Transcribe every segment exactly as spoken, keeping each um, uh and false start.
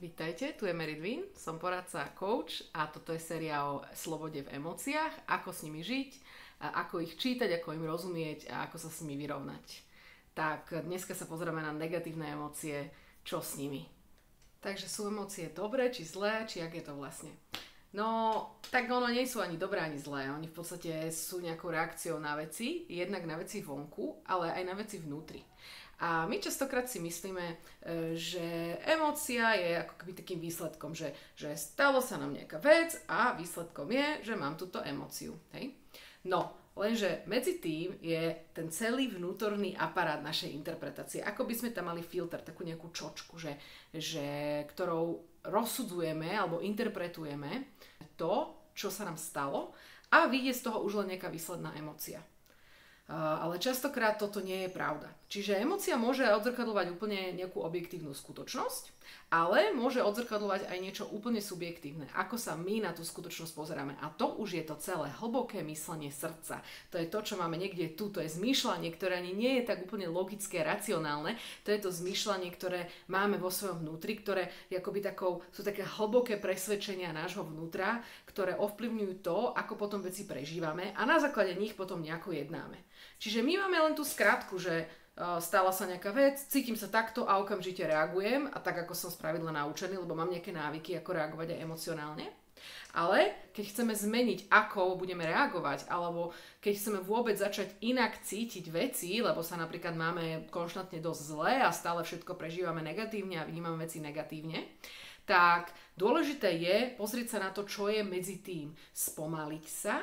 Vítajte, tu je Mary Dwin, som poradca a coach a toto je séria o slobode v emóciách, ako s nimi žiť, a ako ich čítať, ako im rozumieť a ako sa s nimi vyrovnať. Tak dneska sa pozrieme na negatívne emócie, čo s nimi. Takže sú emócie dobré či zlé, či ak je to vlastne? No, tak ono nie sú ani dobré, ani zlé. Oni v podstate sú nejakou reakciou na veci, jednak na veci vonku, ale aj na veci vnútri. A my častokrát si myslíme, že emócia je ako keby takým výsledkom, že, že stalo sa nám nejaká vec a výsledkom je, že mám túto emóciu. Hej? No, lenže medzi tým je ten celý vnútorný aparát našej interpretácie. Ako by sme tam mali filter, takú nejakú čočku, že, že, ktorou rozsudzujeme alebo interpretujeme to, čo sa nám stalo a vyjde z toho už len nejaká výsledná emócia. Uh, ale častokrát toto nie je pravda. Čiže emócia môže odzrkadľovať úplne nejakú objektívnu skutočnosť, ale môže odzrkadľovať aj niečo úplne subjektívne, ako sa my na tú skutočnosť pozeráme. A to už je to celé hlboké myslenie srdca. To je to, čo máme niekde tu, to je zmýšľanie, ktoré ani nie je tak úplne logické, racionálne. To je to zmýšľanie, ktoré máme vo svojom vnútri, ktoré akoby takou, sú také hlboké presvedčenia nášho vnútra, ktoré ovplyvňujú to, ako potom veci prežívame a na základe nich potom nejako jednáme. Čiže my máme len tú skratku, že uh, stala sa nejaká vec, cítim sa takto a okamžite reagujem a tak, ako som spravidla naučený, lebo mám nejaké návyky, ako reagovať aj emocionálne. Ale keď chceme zmeniť, ako budeme reagovať, alebo keď chceme vôbec začať inak cítiť veci, lebo sa napríklad máme konštantne dosť zle a stále všetko prežívame negatívne a vnímame veci negatívne, tak dôležité je pozrieť sa na to, čo je medzi tým. Spomaliť sa,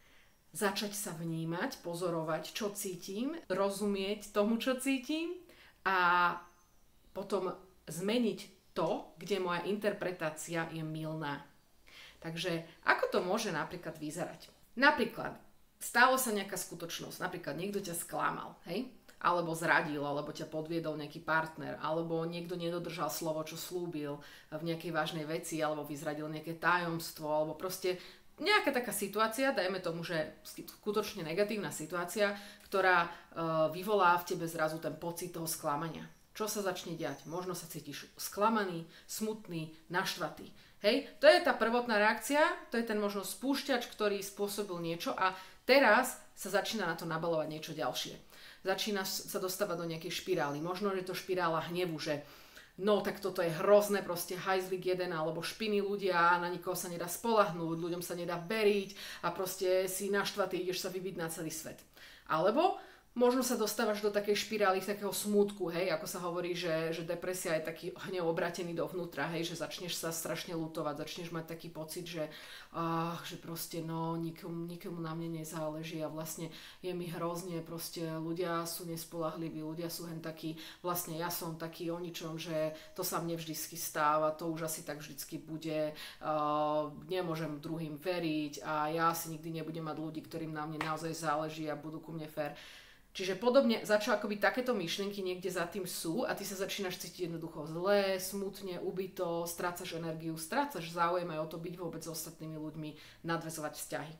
začať sa vnímať, pozorovať, čo cítim, rozumieť tomu, čo cítim a potom zmeniť to, kde moja interpretácia je mylná. Takže ako to môže napríklad vyzerať? Napríklad, stalo sa nejaká skutočnosť, napríklad niekto ťa sklamal, hej? Alebo zradil, alebo ťa podviedol nejaký partner, alebo niekto nedodržal slovo, čo slúbil v nejakej vážnej veci, alebo vyzradil nejaké tajomstvo, alebo proste nejaká taká situácia, dajme tomu, že skutočne negatívna situácia, ktorá e, vyvolá v tebe zrazu ten pocit toho sklamania. Čo sa začne diať? Možno sa cítiš sklamaný, smutný, naštvatý. Hej, to je tá prvotná reakcia, to je ten možno spúšťač, ktorý spôsobil niečo a teraz sa začína na to nabalovať niečo ďalšie. Začína sa dostávať do nejakej špirály. Možno je to špirála hnevu, že no tak toto je hrozné, proste hajzlik jeden, alebo špiny ľudia, na nikoho sa nedá spolahnúť, ľuďom sa nedá veriť a proste si naštvatý, ideš sa vybiť na celý svet. Alebo možno sa dostávaš do takej špirály, takého smútku, hej, ako sa hovorí, že, že depresia je taký hnev obratený dovnútra, hej, že začneš sa strašne ľutovať, začneš mať taký pocit, že, ach, že proste no, nikomu, nikomu na mne nezáleží a vlastne je mi hrozne, proste ľudia sú nespoľahliví, ľudia sú hen takí, vlastne ja som taký o ničom, že to sa mne vždycky stáva, to už asi tak vždycky bude, uh, nemôžem druhým veriť a ja asi nikdy nebudem mať ľudí, ktorým na mne naozaj záleží a budú ku mne fér. Čiže podobne začal akoby takéto myšlienky niekde za tým sú a ty sa začínaš cítiť jednoducho zle, smutne, ubito, strácaš energiu, strácaš záujem aj o to byť vôbec s ostatnými ľuďmi, nadväzovať vzťahy.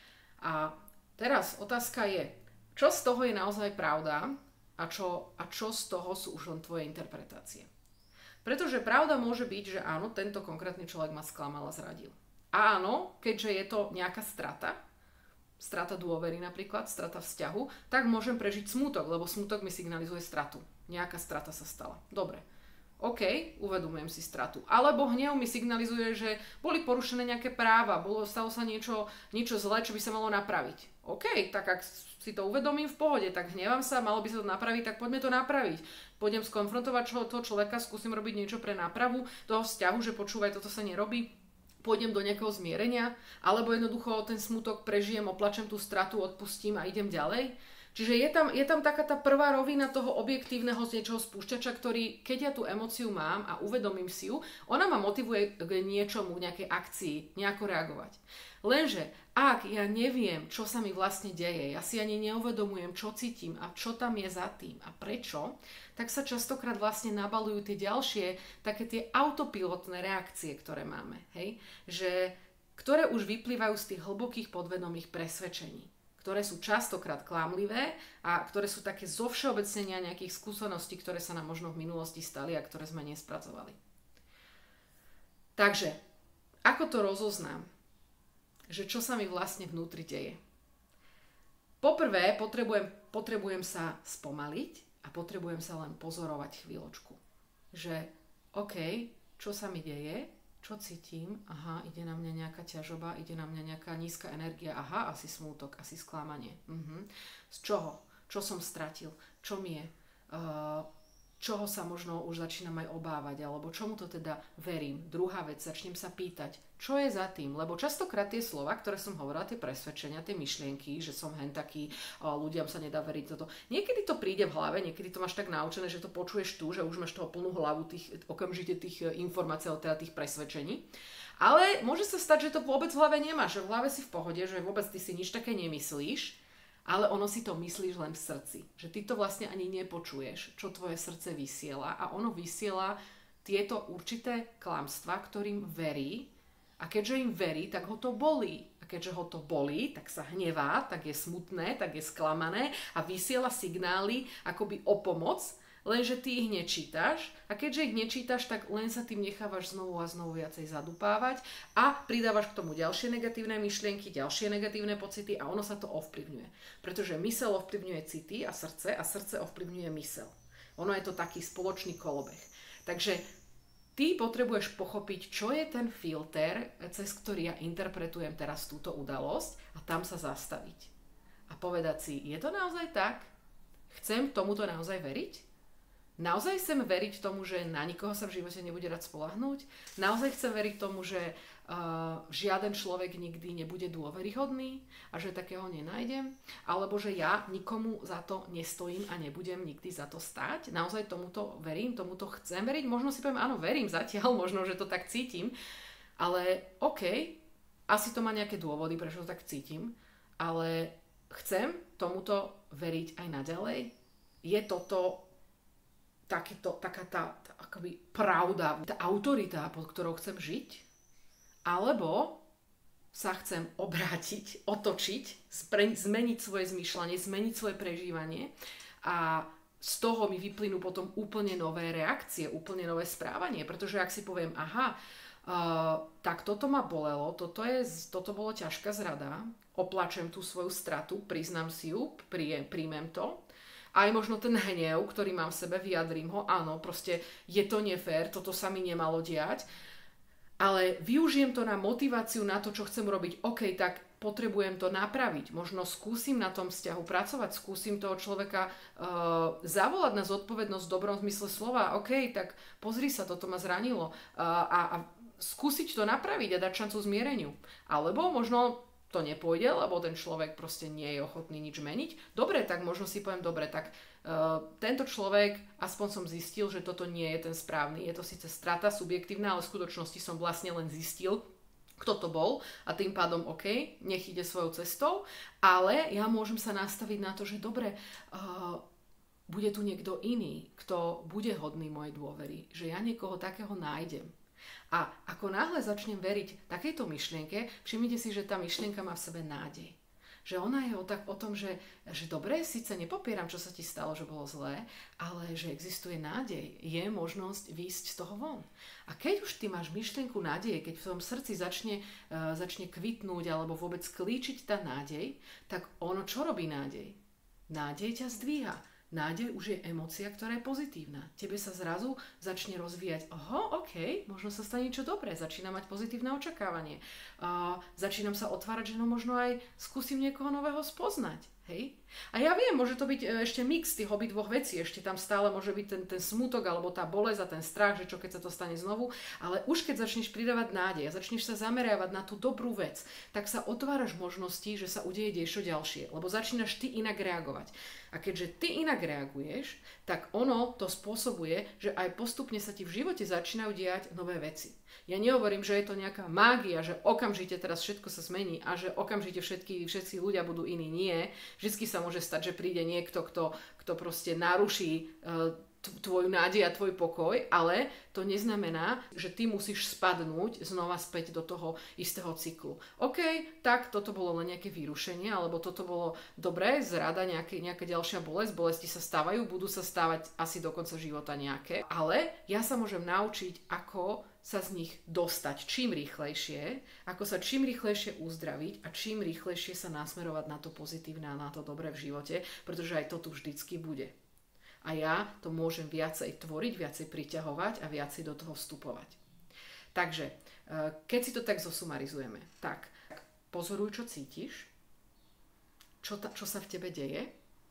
A teraz otázka je, čo z toho je naozaj pravda a čo, a čo z toho sú už len tvoje interpretácie. Pretože pravda môže byť, že áno, tento konkrétny človek ma sklamal a zradil. A áno, keďže je to nejaká strata, strata dôvery napríklad, strata vzťahu, tak môžem prežiť smútok, lebo smútok mi signalizuje stratu. Nejaká strata sa stala. Dobre. OK, uvedomujem si stratu. Alebo hnev mi signalizuje, že boli porušené nejaké práva, bolo, stalo sa niečo, niečo zlé, čo by sa malo napraviť. OK, tak ak si to uvedomím v pohode, tak hnevam sa, malo by sa to napraviť, tak poďme to napraviť. Pôjdem skonfrontovať čo, toho človeka, skúsim robiť niečo pre nápravu toho vzťahu, že počúvaj, toto sa nerobí. Pôjdem do nejakého zmierenia, alebo jednoducho ten smutok prežijem, oplačem tú stratu, odpustím a idem ďalej. Čiže je tam, je tam taká tá prvá rovina toho objektívneho z niečoho spúšťača, ktorý, keď ja tú emóciu mám a uvedomím si ju, ona ma motivuje k niečomu, k nejakej akcii, nejako reagovať. Lenže ak ja neviem, čo sa mi vlastne deje, ja si ani neuvedomujem, čo cítim a čo tam je za tým a prečo, tak sa častokrát vlastne nabalujú tie ďalšie, také tie autopilotné reakcie, ktoré máme. Hej? Že, ktoré už vyplývajú z tých hlbokých podvedomých presvedčení, ktoré sú častokrát klamlivé a ktoré sú také zovšeobecnenia nejakých skúseností, ktoré sa nám možno v minulosti stali a ktoré sme nespracovali. Takže, ako to rozoznám? Že čo sa mi vlastne vnútri deje? Poprvé, potrebujem, potrebujem sa spomaliť a potrebujem sa len pozorovať chvíľočku. Že, OK, čo sa mi deje, čo cítim, aha, ide na mňa nejaká ťažoba, ide na mňa nejaká nízka energia, aha, asi smútok, asi sklamanie. Mhm. Z čoho? Čo som stratil? Čo mi je? Uh, čoho sa možno už začínam aj obávať, alebo čomu to teda verím. Druhá vec, začnem sa pýtať, čo je za tým, lebo častokrát tie slova, ktoré som hovorila, tie presvedčenia, tie myšlienky, že som hen taký, ľuďom sa nedá veriť toto. Niekedy to príde v hlave, niekedy to máš tak naučené, že to počuješ tu, že už máš toho plnú hlavu tých, okamžite tých informácií, teda tých presvedčení. Ale môže sa stať, že to vôbec v hlave nemáš, že v hlave si v pohode, že vôbec ty si nič také nemyslíš, ale ono si to myslíš len v srdci. Že ty to vlastne ani nepočuješ, čo tvoje srdce vysiela a ono vysiela tieto určité klamstvá, ktorým verí a keďže im verí, tak ho to bolí. A keďže ho to bolí, tak sa hnevá, tak je smutné, tak je sklamané a vysiela signály akoby o pomoc, lenže ty ich nečítaš a keďže ich nečítaš, tak len sa tým nechávaš znovu a znovu viacej zadupávať a pridávaš k tomu ďalšie negatívne myšlienky, ďalšie negatívne pocity a ono sa to ovplyvňuje. Pretože myseľ ovplyvňuje city a srdce a srdce ovplyvňuje myseľ. Ono je to taký spoločný kolobeh. Takže ty potrebuješ pochopiť, čo je ten filter, cez ktorý ja interpretujem teraz túto udalosť a tam sa zastaviť. A povedať si, je to naozaj tak? Chcem tomuto naozaj veriť? Naozaj chcem veriť tomu, že na nikoho sa v živote nebude rád spoľahnúť? Naozaj chcem veriť tomu, že uh, žiaden človek nikdy nebude dôveryhodný a že takého nenájdem? Alebo že ja nikomu za to nestojím a nebudem nikdy za to stáť? Naozaj tomuto verím, tomuto chcem veriť? Možno si poviem, áno, verím zatiaľ, možno, že to tak cítim, ale OK, asi to má nejaké dôvody, prečo to tak cítim, ale chcem tomuto veriť aj naďalej? Je toto Takéto, taká tá, tá akoby pravda, tá autorita, pod ktorou chcem žiť? Alebo sa chcem obrátiť, otočiť, spre, zmeniť svoje zmýšľanie, zmeniť svoje prežívanie a z toho mi vyplynú potom úplne nové reakcie, úplne nové správanie, pretože ak si poviem, aha, uh, tak toto ma bolelo, toto, je, toto bolo ťažká zrada, oplačem tú svoju stratu, priznám si ju, príjem, príjmem to, aj možno ten hnev, ktorý mám v sebe, vyjadrím ho, áno, proste je to nefér, toto sa mi nemalo diať, ale využijem to na motiváciu, na to, čo chcem robiť, OK, tak potrebujem to napraviť, možno skúsim na tom vzťahu pracovať, skúsim toho človeka uh, zavolať na zodpovednosť v dobrom zmysle slova, OK, tak pozri sa, toto ma zranilo uh, a, a skúsiť to napraviť a dať šancu zmiereniu. Alebo možno to nepôjde, lebo ten človek proste nie je ochotný nič meniť. Dobre, tak možno si poviem, dobre, tak uh, tento človek, aspoň som zistil, že toto nie je ten správny. Je to síce strata subjektívna, ale v skutočnosti som vlastne len zistil, kto to bol a tým pádom OK, nech ide svojou cestou, ale ja môžem sa nastaviť na to, že dobre, uh, bude tu niekto iný, kto bude hodný mojej dôvery, že ja niekoho takého nájdem. A ako náhle začnem veriť takejto myšlienke, všimnite si, že tá myšlienka má v sebe nádej. Že ona je o, tak, o tom, že, že dobre, síce nepopieram, čo sa ti stalo, že bolo zlé, ale že existuje nádej. Je možnosť výjsť z toho von. A keď už ty máš myšlienku nádeje, keď v tom srdci začne, uh, začne kvitnúť alebo vôbec klíčiť tá nádej, tak ono čo robí nádej? Nádej ťa zdvíha. Nádej už je emócia, ktorá je pozitívna. Tebe sa zrazu začne rozvíjať, oho, OK, možno sa stane niečo dobré, začínam mať pozitívne očakávanie. Uh, začínam sa otvárať, že no možno aj skúsim niekoho nového spoznať. Hej? A ja viem, môže to byť ešte mix tých obidvoch vecí, ešte tam stále môže byť ten, ten smútok alebo tá bolesť a ten strach, že čo keď sa to stane znovu, ale už keď začneš pridávať nádej a začneš sa zameriavať na tú dobrú vec, tak sa otváraš možnosti, že sa udeje niečo ďalšie, lebo začínaš ty inak reagovať. A keďže ty inak reaguješ, tak ono to spôsobuje, že aj postupne sa ti v živote začínajú diať nové veci. Ja nehovorím, že je to nejaká mágia, že okamžite teraz všetko sa zmení a že okamžite všetky, všetci ľudia budú iní. Nie. Vždycky sa môže stať, že príde niekto, kto, kto proste naruší uh, tvoju nádej a tvoj pokoj, ale to neznamená, že ty musíš spadnúť znova späť do toho istého cyklu. OK, tak toto bolo len nejaké vyrušenie, alebo toto bolo dobré, zrada, nejaké, nejaká ďalšia bolesť, bolesti sa stávajú, budú sa stávať asi do konca života nejaké, ale ja sa môžem naučiť, ako sa z nich dostať čím rýchlejšie, ako sa čím rýchlejšie uzdraviť a čím rýchlejšie sa nasmerovať na to pozitívne a na to dobré v živote, pretože aj to tu vždycky bude. A ja to môžem viacej tvoriť, viacej priťahovať a viacej do toho vstupovať. Takže, keď si to tak zosumarizujeme, tak pozoruj, čo cítiš, čo, ta, čo sa v tebe deje,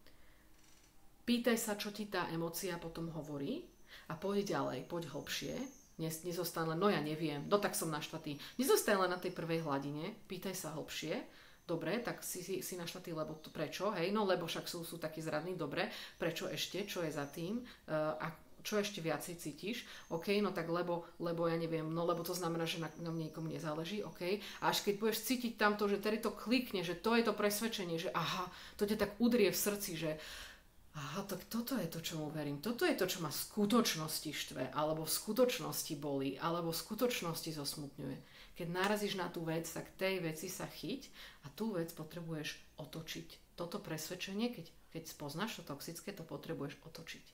pýtaj sa, čo ti tá emócia potom hovorí a poď ďalej, poď hlbšie. Nezostáň len, no ja neviem, no tak som naštvatý. Nezostáň len na tej prvej hladine, pýtaj sa hlbšie. Dobre, tak si, si, si naštvatý, lebo to, prečo? Hej, no lebo však sú, sú takí zradní, dobre, prečo ešte, čo je za tým? Uh, a čo ešte viacej cítiš? OK, no tak lebo, lebo ja neviem, no lebo to znamená, že na, na mne nikomu nezáleží, OK. A až keď budeš cítiť tamto, že tedy to klikne, že to je to presvedčenie, že aha, to ťa tak udrie v srdci, že aha, tak toto je to, čomu verím. Toto je to, čo ma v skutočnosti štve, alebo v skutočnosti bolí, alebo v skutočnosti zosmutňuje. Keď narazíš na tú vec, tak tej veci sa chyť a tú vec potrebuješ otočiť. Toto presvedčenie, keď, keď spoznáš to toxické, to potrebuješ otočiť.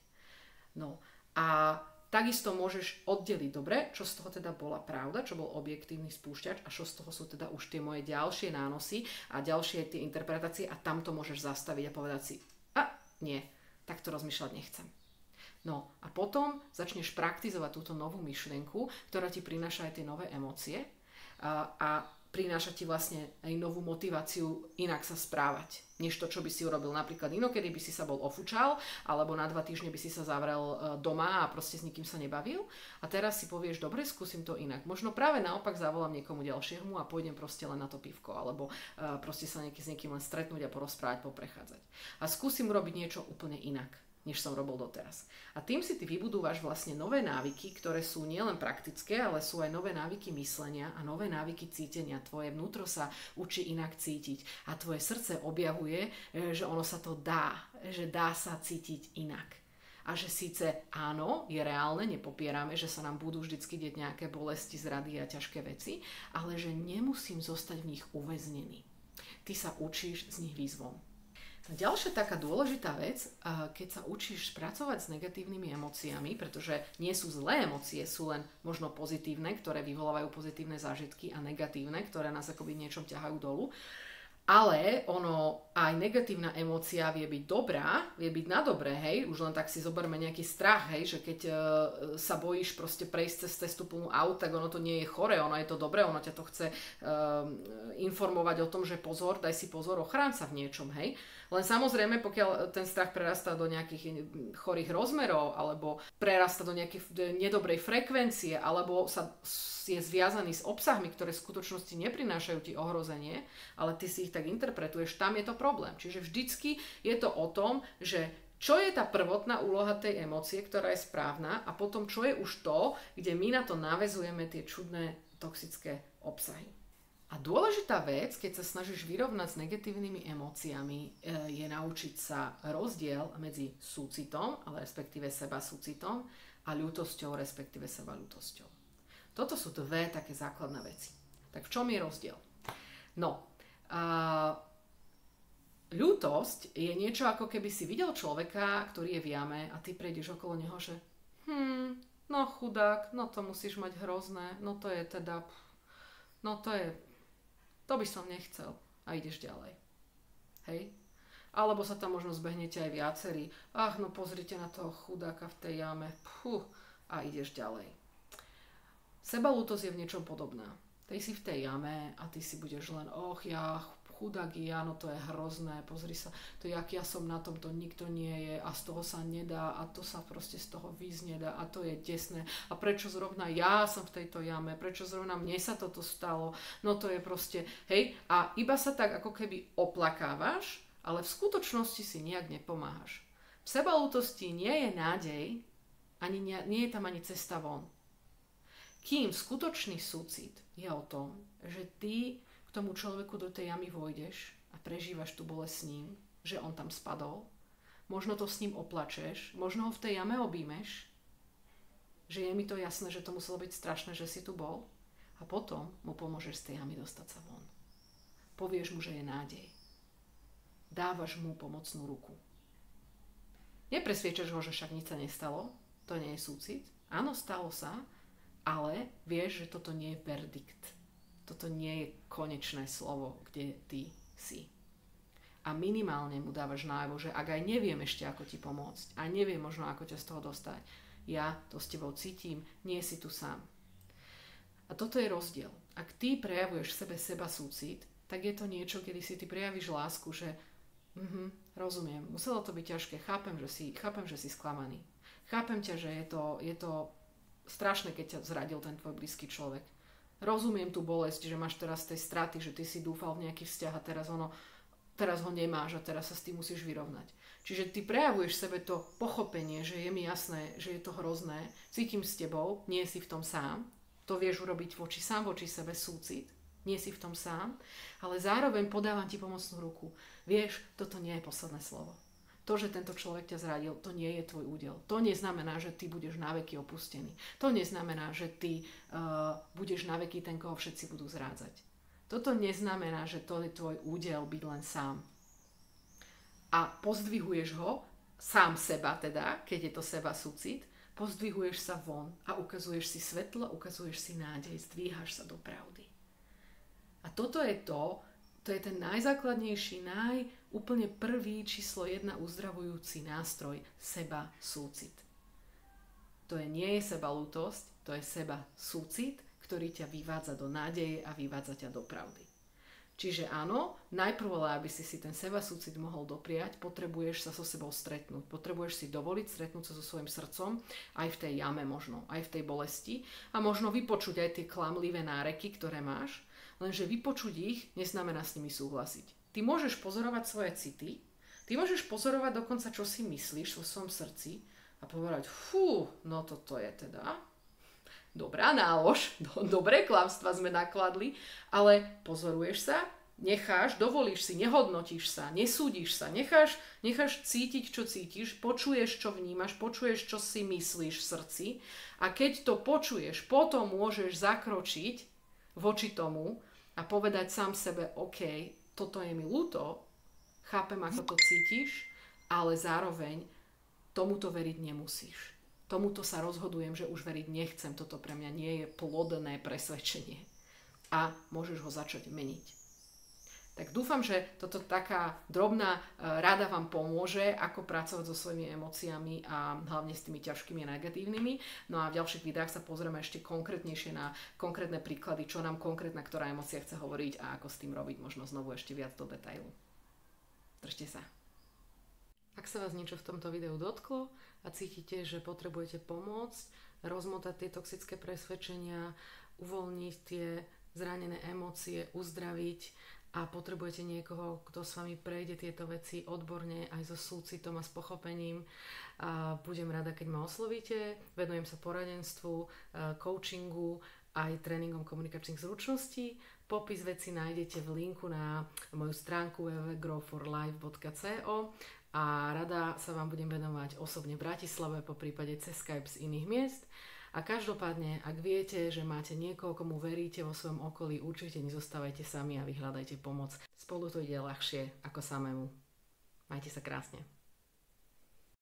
No a takisto môžeš oddeliť, dobre, čo z toho teda bola pravda, čo bol objektívny spúšťač a čo z toho sú teda už tie moje ďalšie nánosy a ďalšie tie interpretácie a tam to môžeš zastaviť a povedať si, a nie, takto rozmýšľať nechcem. No a potom začneš praktizovať túto novú myšlienku, ktorá ti prináša aj tie nové emócie a, a prináša ti vlastne aj novú motiváciu inak sa správať, než to, čo by si urobil napríklad inokedy by si sa bol ofúčal, alebo na dva týždne by si sa zavrel doma a proste s nikým sa nebavil. A teraz si povieš, dobre, skúsim to inak. Možno práve naopak zavolám niekomu ďalšiemu a pôjdem proste len na to pivko, alebo uh, proste sa nieký, s niekým len stretnúť a porozprávať, poprechádzať. A skúsim urobiť niečo úplne inak, než som robil doteraz. A tým si ty vybudúvaš vlastne nové návyky, ktoré sú nielen praktické, ale sú aj nové návyky myslenia a nové návyky cítenia. Tvoje vnútro sa učí inak cítiť a tvoje srdce objavuje, že ono sa to dá, že dá sa cítiť inak. A že síce áno, je reálne, nepopierame, že sa nám budú vždycky deť nejaké bolesti, zrady a ťažké veci, ale že nemusím zostať v nich uväznený. Ty sa učíš z nich výzvom. Ďalšia taká dôležitá vec, keď sa učíš pracovať s negatívnymi emóciami, pretože nie sú zlé emócie, sú len možno pozitívne, ktoré vyvolávajú pozitívne zážitky a negatívne, ktoré nás akoby niečom ťahajú dolu. Ale ono, aj negatívna emócia vie byť dobrá, vie byť na dobré, hej, už len tak si zoberme nejaký strach, hej, že keď e, sa bojíš proste prejsť cez cestu plnú aut, tak ono to nie je chore, ono je to dobré, ono ťa to chce e, informovať o tom, že pozor, daj si pozor, ochráň sa v niečom, hej. Len samozrejme, pokiaľ ten strach prerastá do nejakých chorých rozmerov, alebo prerastá do nejakej nedobrej frekvencie, alebo sa je zviazaný s obsahmi, ktoré v skutočnosti neprinášajú ti ohrozenie, ale ty si ich tak interpretuješ, tam je to problém. Čiže vždycky je to o tom, že čo je tá prvotná úloha tej emócie, ktorá je správna a potom čo je už to, kde my na to naväzujeme tie čudné toxické obsahy. A dôležitá vec, keď sa snažíš vyrovnať s negatívnymi emóciami, je naučiť sa rozdiel medzi súcitom, ale respektíve seba súcitom a ľútosťou, respektíve seba ľútosťou. Toto sú dve také základné veci. Tak v čom je rozdiel? No, a ľútosť je niečo, ako keby si videl človeka, ktorý je v jame a ty prejdeš okolo neho, že hm, no chudák, no to musíš mať hrozné, no to je teda, no to je, to by som nechcel. A ideš ďalej. Hej? Alebo sa tam možno zbehnete aj viacerí. Ach, no pozrite na toho chudáka v tej jame. Puh, a ideš ďalej. Sebalútosť je v niečom podobná. Ty si v tej jame a ty si budeš len, och ja, chudák ja, no to je hrozné, pozri sa, to jak ja som na tom, to nikto nie je a z toho sa nedá a to sa proste z toho výjsť nedá a to je desné. A prečo zrovna ja som v tejto jame, prečo zrovna mne sa toto stalo, no to je proste, hej, a iba sa tak ako keby oplakávaš, ale v skutočnosti si nejak nepomáhaš. V sebalútosti nie je nádej, ani nie, nie je tam ani cesta von. Kým skutočný súcit je o tom, že ty k tomu človeku do tej jamy vojdeš a prežívaš tú bolesť s ním, že on tam spadol, možno to s ním oplačeš, možno ho v tej jame objímeš, že je mi to jasné, že to muselo byť strašné, že si tu bol a potom mu pomôžeš z tej jamy dostať sa von. Povieš mu, že je nádej. Dávaš mu pomocnú ruku. Nepresviečaš ho, že však nič sa nestalo, to nie je súcit. Áno, stalo sa, Ale vieš, že toto nie je verdikt. Toto nie je konečné slovo, kde ty si. A minimálne mu dávaš najavo, že ak aj neviem ešte, ako ti pomôcť a neviem možno, ako ťa z toho dostať, ja to s tebou cítim, nie si tu sám. A toto je rozdiel. Ak ty prejavuješ v sebe seba súcit, tak je to niečo, kedy si ty prejavíš lásku, že mhm, rozumiem, muselo to byť ťažké, chápem, že si, chápem, že si sklamaný. Chápem ťa, že je to, je to strašné, keď ťa zradil ten tvoj blízky človek. Rozumiem tú bolesť, že máš teraz tej straty, že ty si dúfal v nejaký vzťah a teraz, ono, teraz ho nemáš a teraz sa s tým musíš vyrovnať. Čiže ty prejavuješ sebe to pochopenie, že je mi jasné, že je to hrozné, cítim s tebou, nie si v tom sám, to vieš urobiť voči sám, voči sebe súcit, nie si v tom sám, ale zároveň podávam ti pomocnú ruku. Vieš, toto nie je posledné slovo. To, že tento človek ťa zradil, to nie je tvoj údel. To neznamená, že ty budeš naveky opustený. To neznamená, že ty uh, budeš naveky ten, koho všetci budú zrádzať. Toto neznamená, že to je tvoj údel byť len sám. A pozdvihuješ ho, sám seba teda, keď je to seba súcit, pozdvihuješ sa von a ukazuješ si svetlo, ukazuješ si nádej, zdvíhaš sa do pravdy. A toto je to, to je ten najzákladnejší, najúplne prvý číslo jedna uzdravujúci nástroj, seba súcit. To je, nie je seba lútosť, to je seba súcit, ktorý ťa vyvádza do nádeje a vyvádza ťa do pravdy. Čiže áno, najprv, ale aby si si ten seba súcit mohol dopriať, potrebuješ sa so sebou stretnúť. Potrebuješ si dovoliť stretnúť sa so svojím srdcom, aj v tej jame možno, aj v tej bolesti a možno vypočuť aj tie klamlivé náreky, ktoré máš, lenže vypočuť ich neznamená s nimi súhlasiť. Ty môžeš pozorovať svoje city, ty môžeš pozorovať dokonca, čo si myslíš vo svojom srdci a povedať, fú, no toto je teda dobrá nálož, do, dobré klamstvá sme nakladli, ale pozoruješ sa, necháš, dovolíš si, nehodnotíš sa, nesúdiš sa, necháš, necháš cítiť, čo cítiš, počuješ, čo vnímaš, počuješ, čo si myslíš v srdci a keď to počuješ, potom môžeš zakročiť voči tomu a povedať sám sebe, OK, toto je mi ľúto, chápem, ako to cítiš, ale zároveň tomuto veriť nemusíš. Tomuto sa rozhodujem, že už veriť nechcem, toto pre mňa nie je plodné presvedčenie. A môžeš ho začať meniť. Tak dúfam, že toto taká drobná rada vám pomôže, ako pracovať so svojimi emóciami a hlavne s tými ťažkými a negatívnymi. No a v ďalších videách sa pozrieme ešte konkrétnejšie na konkrétne príklady, čo nám konkrétna ktorá emócia chce hovoriť a ako s tým robiť možno znovu ešte viac do detailu. Držte sa. Ak sa vás niečo v tomto videu dotklo a cítite, že potrebujete pomôcť, rozmotať tie toxické presvedčenia, uvoľniť tie zranené emócie, uzdraviť a potrebujete niekoho, kto s vami prejde tieto veci odborne aj so súcitom a s pochopením, a budem rada, keď ma oslovíte. Venujem sa poradenstvu, coachingu aj tréningom komunikačných zručností. Popis veci nájdete v linku na moju stránku w w w bodka grow for life bodka co a rada sa vám budem venovať osobne v Bratislave, po prípade cez Skype z iných miest. A každopádne, ak viete, že máte niekoho, komu veríte vo svojom okolí, určite nezostávajte sami a vyhľadajte pomoc. Spolu to ide ľahšie ako samému. Majte sa krásne.